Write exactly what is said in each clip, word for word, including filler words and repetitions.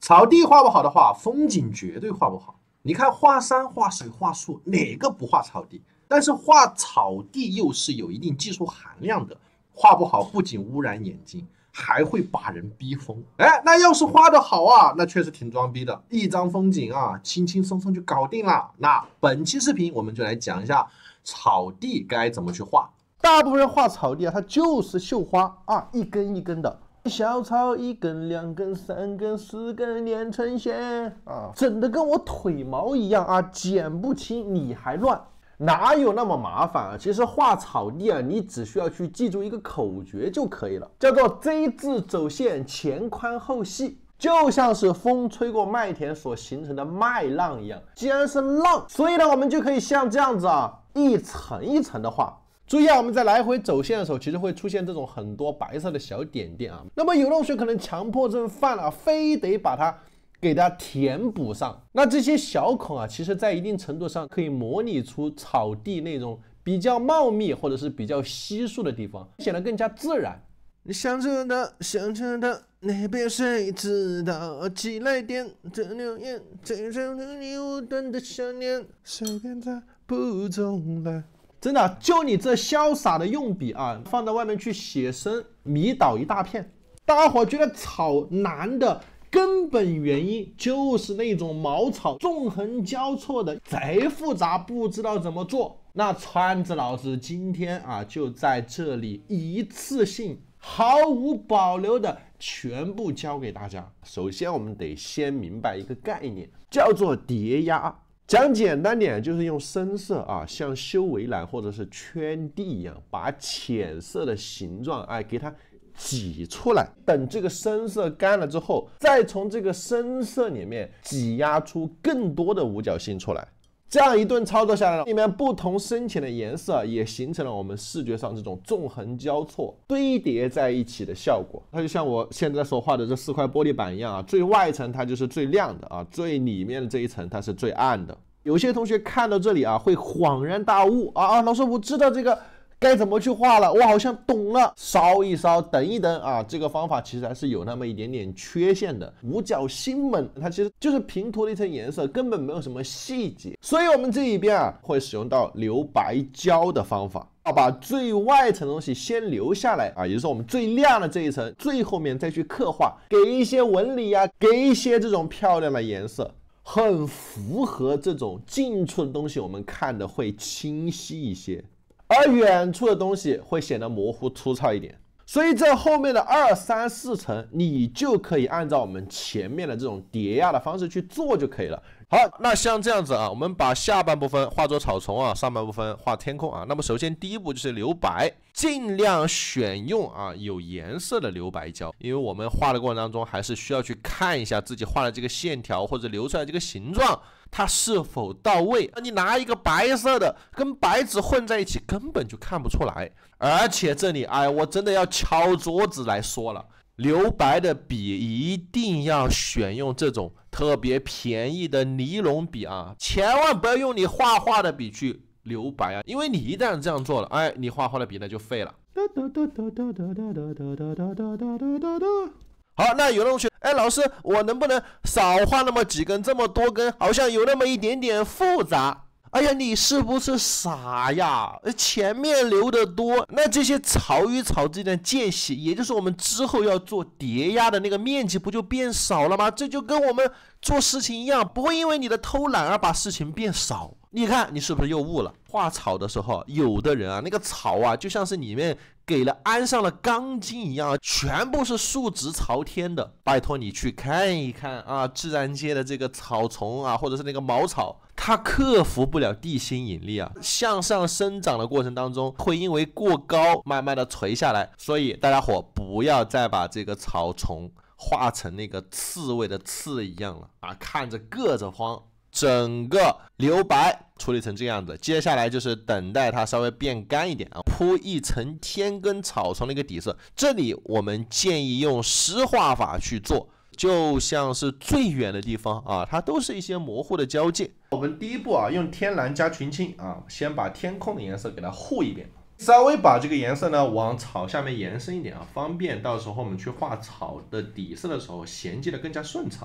草地画不好的话，风景绝对画不好。你看画山、画水、画树，哪个不画草地？但是画草地又是有一定技术含量的，画不好不仅污染眼睛，还会把人逼疯。哎，那要是画得好啊，那确实挺装逼的，一张风景啊，轻轻松松就搞定了。那本期视频我们就来讲一下草地该怎么去画。大部分人画草地啊，它就是绣花啊，一根一根的。小草一根两根三根四根连成线啊，整的跟我腿毛一样啊，剪不清你还乱，哪有那么麻烦啊？其实画草地啊，你只需要去记住一个口诀就可以了，叫做 Z 字走线，前宽后细，就像是风吹过麦田所形成的麦浪一样。既然是浪，所以呢，我们就可以像这样子啊，一层一层的画。注意啊，我们在来回走线的时候，其实会出现这种很多白色的小点点啊。那么有的同学可能强迫症犯了，非得把它给它填补上。那这些小孔啊，其实在一定程度上可以模拟出草地那种比较茂密或者是比较稀疏的地方，显得更加自然。你想着的，想着的，那边谁知道？寄来电，这留言，这首你无端的想念，随便它不中了。真的，就你这潇洒的用笔啊，放到外面去写生，迷倒一大片。大家伙觉得草难的根本原因就是那种茅草纵横交错的，贼复杂，不知道怎么做。那川子老师今天啊，就在这里一次性毫无保留的全部教给大家。首先，我们得先明白一个概念，叫做叠压。讲简单点，就是用深色啊，像修围栏或者是圈地一样，把浅色的形状哎给它挤出来。等这个深色干了之后，再从这个深色里面挤压出更多的五角星出来。这样一顿操作下来，里面不同深浅的颜色也形成了我们视觉上这种纵横交错、堆叠在一起的效果。它就像我现在所画的这四块玻璃板一样啊，最外层它就是最亮的啊，最里面的这一层它是最暗的。有些同学看到这里啊，会恍然大悟啊啊，老师，我知道这个该怎么去画了，我好像懂了。烧一烧，等一等啊，这个方法其实还是有那么一点点缺陷的。五角星们它其实就是平涂的一层颜色，根本没有什么细节。所以我们这一边啊，会使用到留白胶的方法，要把最外层的东西先留下来啊，也就是我们最亮的这一层，最后面再去刻画，给一些纹理啊，给一些这种漂亮的颜色。很符合这种近处的东西，我们看的会清晰一些，而远处的东西会显得模糊粗糙一点。所以这后面的二三四层，你就可以按照我们前面的这种叠压的方式去做就可以了。好，那像这样子啊，我们把下半部分画作草丛啊，上半部分画天空啊。那么首先第一步就是留白，尽量选用啊有颜色的留白胶，因为我们画的过程当中还是需要去看一下自己画的这个线条或者留出来这个形状它是否到位。你拿一个白色的跟白纸混在一起，根本就看不出来。而且这里哎，我真的要敲桌子来说了。留白的笔一定要选用这种特别便宜的尼龙笔啊，千万不要用你画画的笔去留白啊，因为你一旦这样做了，哎，你画画的笔那就废了。好，那有的同学，哎，老师，我能不能少画那么几根，这么多根，好像有那么一点点复杂？哎呀，你是不是傻呀？前面留的多，那这些草与草之间的间隙，也就是我们之后要做叠压的那个面积，不就变少了吗？这就跟我们做事情一样，不会因为你的偷懒而把事情变少。你看，你是不是又悟了？画草的时候，有的人啊，那个草啊，就像是里面给了安上了钢筋一样，全部是竖直朝天的。拜托你去看一看啊，自然界的这个草丛啊，或者是那个茅草，它克服不了地心引力啊，向上生长的过程当中，会因为过高慢慢的垂下来。所以大家伙不要再把这个草丛画成那个刺猬的刺一样了啊，看着硌着慌。整个留白处理成这样子，接下来就是等待它稍微变干一点啊，铺一层天根草丛的一个底色。这里我们建议用湿画法去做，就像是最远的地方啊，它都是一些模糊的交界。我们第一步啊，用天蓝加群青啊，先把天空的颜色给它糊一遍，稍微把这个颜色呢往草下面延伸一点啊，方便到时候我们去画草的底色的时候衔接的更加顺畅。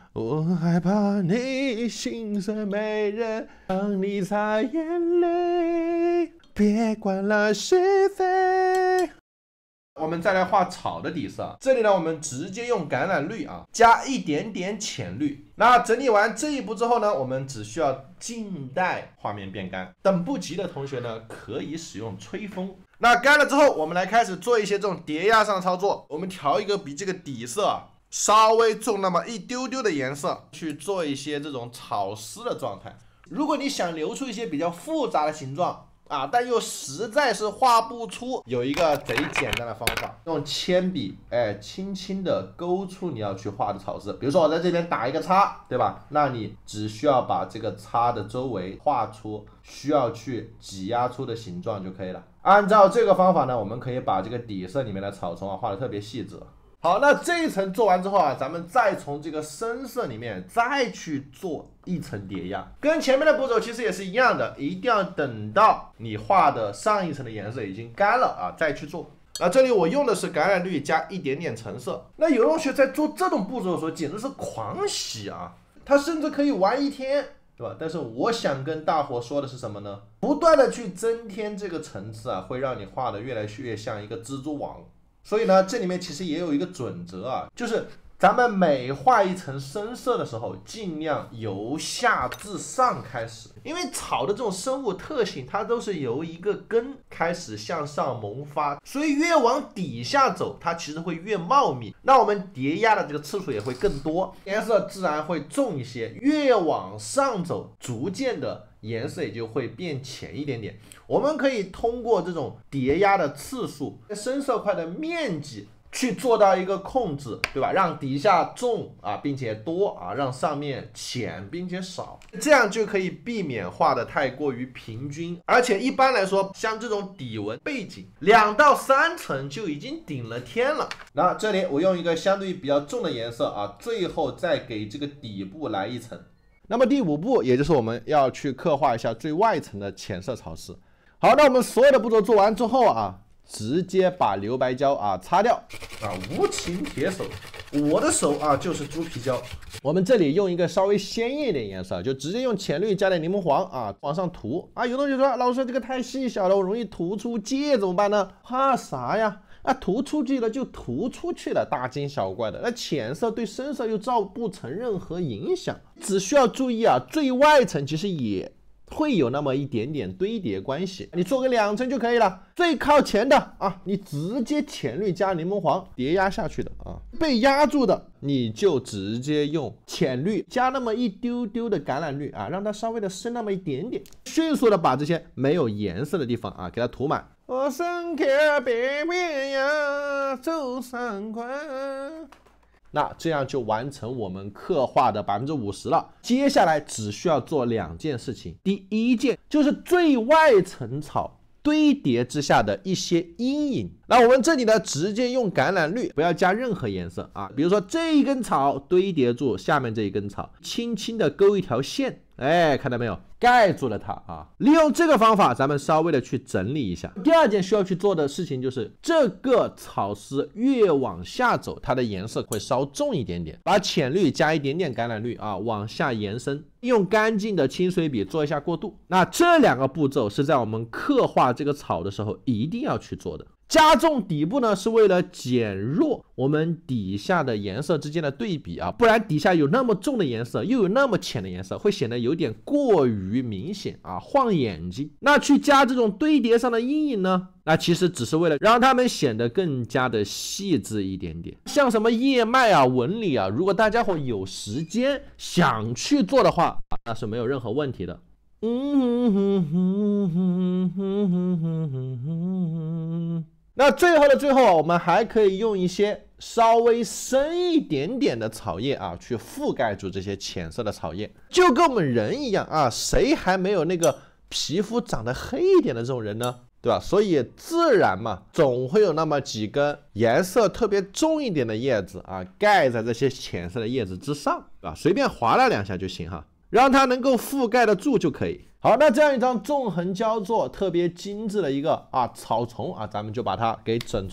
我害怕你心碎没人帮你擦眼泪，别管了是非。我们再来画草的底色，这里呢，我们直接用橄榄绿啊，加一点点浅绿。那整理完这一步之后呢，我们只需要静待画面变干。等不及的同学呢，可以使用吹风。那干了之后，我们来开始做一些这种叠压上的操作。我们调一个比这个底色啊稍微重那么一丢丢的颜色，去做一些这种草丝的状态。如果你想留出一些比较复杂的形状啊，但又实在是画不出，有一个贼简单的方法，用铅笔，哎，轻轻的勾出你要去画的草丝。比如说我在这边打一个叉，对吧？那你只需要把这个叉的周围画出需要去挤压出的形状就可以了。按照这个方法呢，我们可以把这个底色里面的草丛啊画得特别细致。好，那这一层做完之后啊，咱们再从这个深色里面再去做一层叠压，跟前面的步骤其实也是一样的，一定要等到你画的上一层的颜色已经干了啊，再去做。那这里我用的是橄榄绿加一点点橙色。那有同学在做这种步骤的时候简直是狂喜啊，他甚至可以玩一天，对吧？但是我想跟大伙说的是什么呢？不断的去增添这个层次啊，会让你画的越来越像一个蜘蛛网。所以呢，这里面其实也有一个准则啊，就是咱们每画一层深色的时候，尽量由下至上开始，因为草的这种生物特性，它都是由一个根开始向上萌发，所以越往底下走，它其实会越茂密，那我们叠压的这个次数也会更多，颜色自然会重一些。越往上走，逐渐的颜色也就会变浅一点点。我们可以通过这种叠压的次数、深色块的面积去做到一个控制，对吧？让底下重啊，并且多啊，让上面浅并且少，这样就可以避免画的太过于平均。而且一般来说，像这种底纹背景，两到三层就已经顶了天了。那这里我用一个相对比较重的颜色啊，最后再给这个底部来一层。那么第五步，也就是我们要去刻画一下最外层的浅色草丝。好，那我们所有的步骤做完之后啊，直接把留白胶啊擦掉啊，无情铁手，我的手啊就是猪皮胶。我们这里用一个稍微鲜艳一点颜色，就直接用浅绿加点柠檬黄啊往上涂啊。有同学说，老师这个太细小了，我容易涂出界怎么办呢？怕啥呀？啊，涂出去了就涂出去了，大惊小怪的。那浅色对深色又造不成任何影响，只需要注意啊，最外层其实也会有那么一点点堆叠关系，你做个两层就可以了。最靠前的啊，你直接浅绿加柠檬黄叠压下去的啊，被压住的你就直接用浅绿加那么一丢丢的橄榄绿啊，让它稍微的深那么一点点，迅速的把这些没有颜色的地方啊给它涂满。我身刻别变呀，走三关。那这样就完成我们刻画的百分之五十了。接下来只需要做两件事情。第一件就是最外层草堆叠之下的一些阴影。那我们这里呢，直接用橄榄绿，不要加任何颜色啊。比如说这一根草堆叠住下面这一根草，轻轻的勾一条线，哎，看到没有？盖住了它啊！利用这个方法，咱们稍微的去整理一下。第二件需要去做的事情就是，这个草丝越往下走，它的颜色会稍重一点点。把浅绿加一点点橄榄绿啊，往下延伸，用干净的清水笔做一下过渡。那这两个步骤是在我们刻画这个草的时候一定要去做的。加重底部呢，是为了减弱我们底下的颜色之间的对比啊，不然底下有那么重的颜色，又有那么浅的颜色，会显得有点过于明显啊，晃眼睛。那去加这种堆叠上的阴影呢，那其实只是为了让它们显得更加的细致一点点。像什么叶脉啊、纹理啊，如果大家伙有时间想去做的话，那是没有任何问题的。嗯哼哼哼哼哼哼哼。那最后的最后，我们还可以用一些稍微深一点点的草叶啊，去覆盖住这些浅色的草叶，就跟我们人一样啊，谁还没有那个皮肤长得黑一点的这种人呢？对吧？所以自然嘛，总会有那么几根颜色特别重一点的叶子啊，盖在这些浅色的叶子之上，对吧？随便划拉两下就行哈。让它能够覆盖得住就可以。好，那这样一张纵横交错、特别精致的一个啊草丛啊，咱们就把它给整出来了。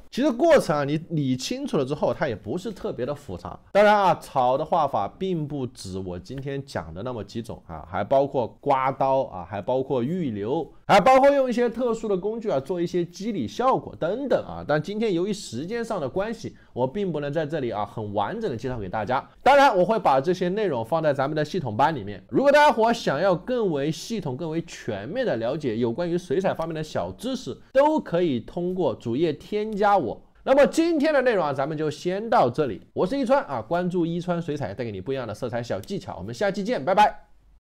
其实过程啊，你理清楚了之后，它也不是特别的复杂。当然啊，草的画法并不止我今天讲的那么几种啊，还包括刮刀啊，还包括预留，还包括用一些特殊的工具啊，做一些肌理效果等等啊。但今天由于时间上的关系，我并不能在这里啊很完整的介绍给大家。当然，我会把这些内容放在咱们的系统班里面。如果大家伙想要更为系统、更为全面的了解有关于水彩方面的小知识，都可以通过主页添加我。那么今天的内容啊，咱们就先到这里。我是一川啊，关注一川水彩，带给你不一样的色彩小技巧。我们下期见，拜拜。